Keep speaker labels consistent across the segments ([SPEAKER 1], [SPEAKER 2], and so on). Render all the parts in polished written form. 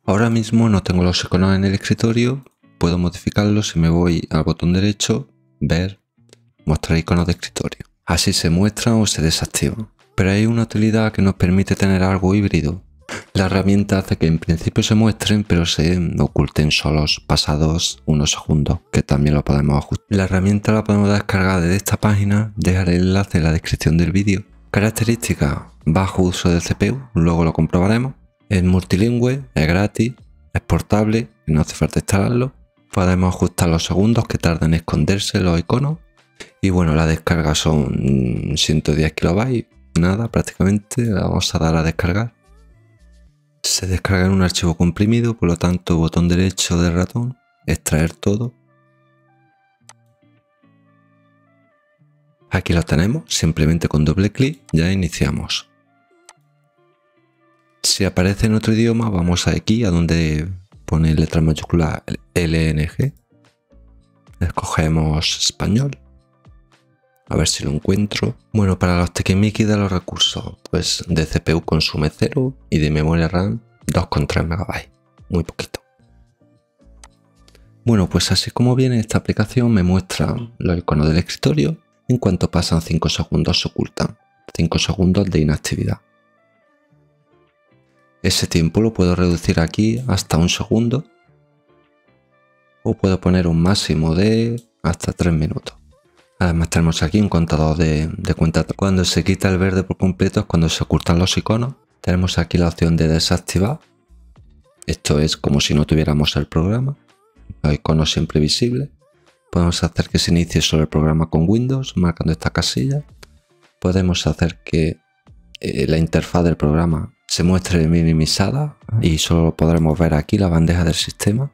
[SPEAKER 1] Ahora mismo no tengo los iconos en el escritorio, puedo modificarlos si me voy al botón derecho, ver, mostrar iconos de escritorio. Así se muestran o se desactivan. Pero hay una utilidad que nos permite tener algo híbrido. La herramienta hace que en principio se muestren, pero se oculten solos pasados unos segundos, que también lo podemos ajustar. La herramienta la podemos descargar desde esta página, dejaré el enlace en la descripción del vídeo. Características: bajo uso de CPU, luego lo comprobaremos. Es multilingüe, es gratis, es portable, no hace falta instalarlo. Podemos ajustar los segundos que tardan en esconderse los iconos. Y bueno, la descarga son 110 KB, nada prácticamente. La vamos a dar a descargar. Se descarga en un archivo comprimido, por lo tanto botón derecho del ratón, extraer todo. Aquí lo tenemos, simplemente con doble clic ya iniciamos. Si aparece en otro idioma, vamos aquí a donde pone letra mayúscula LNG. Escogemos español. A ver si lo encuentro. Bueno, para los tiquismiquis de los recursos, pues de CPU consume 0 y de memoria RAM 2,3 MB. Muy poquito. Bueno, pues así como viene esta aplicación me muestra los iconos del escritorio. En cuanto pasan 5 segundos se ocultan. 5 segundos de inactividad. Ese tiempo lo puedo reducir aquí hasta 1 segundo. O puedo poner un máximo de hasta 3 minutos. Además tenemos aquí un contador de cuenta. Cuando se quita el verde por completo es cuando se ocultan los iconos. Tenemos aquí la opción de desactivar. Esto es como si no tuviéramos el programa. Los iconos siempre visibles. Podemos hacer que se inicie solo el programa con Windows, marcando esta casilla. Podemos hacer que la interfaz del programa se muestre minimizada y solo podremos ver aquí la bandeja del sistema.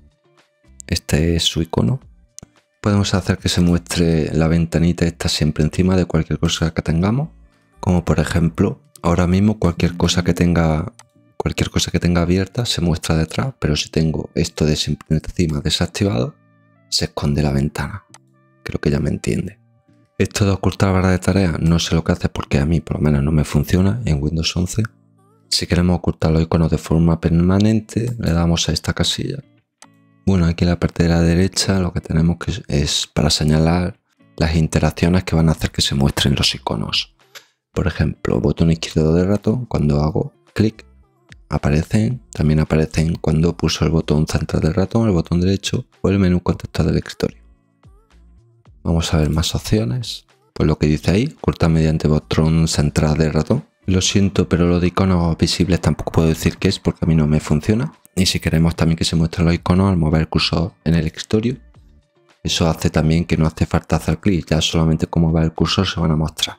[SPEAKER 1] Este es su icono. Podemos hacer que se muestre la ventanita esta siempre encima de cualquier cosa que tengamos, como por ejemplo ahora mismo cualquier cosa que tenga abierta se muestra detrás, pero si tengo esto de siempre encima desactivado se esconde la ventana. Creo que ya me entiende. Esto de ocultar barra de tareas no sé lo que hace porque a mí por lo menos no me funciona en Windows 11. Si queremos ocultar los iconos de forma permanente le damos a esta casilla. Bueno, aquí en la parte de la derecha lo que tenemos es para señalar las interacciones que van a hacer que se muestren los iconos. Por ejemplo, botón izquierdo del ratón, cuando hago clic, aparecen. También aparecen cuando pulso el botón central del ratón, el botón derecho o el menú contextual del escritorio. Vamos a ver más opciones. Pues lo que dice ahí, ocultar mediante botón central del ratón. Lo siento, pero lo de iconos visibles tampoco puedo decir qué es porque a mí no me funciona. Y si queremos también que se muestren los iconos al mover el cursor en el escritorio, eso hace también que no hace falta hacer clic, ya solamente con mover el cursor se van a mostrar.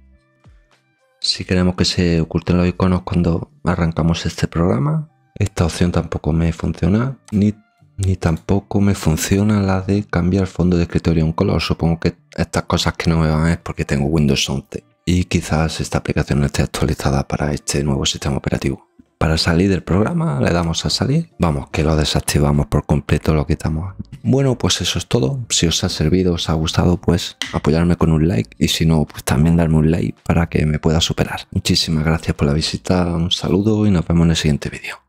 [SPEAKER 1] Si queremos que se oculten los iconos cuando arrancamos este programa, esta opción tampoco me funciona, ni tampoco me funciona la de cambiar fondo de escritorio a un color. Supongo que estas cosas que no me van es porque tengo Windows 11 y quizás esta aplicación no esté actualizada para este nuevo sistema operativo. Para salir del programa le damos a salir. Vamos, que lo desactivamos por completo, lo quitamos. Bueno, pues eso es todo. Si os ha servido, os ha gustado, pues apoyarme con un like. Y si no, pues también darme un like para que me pueda superar. Muchísimas gracias por la visita, un saludo y nos vemos en el siguiente vídeo.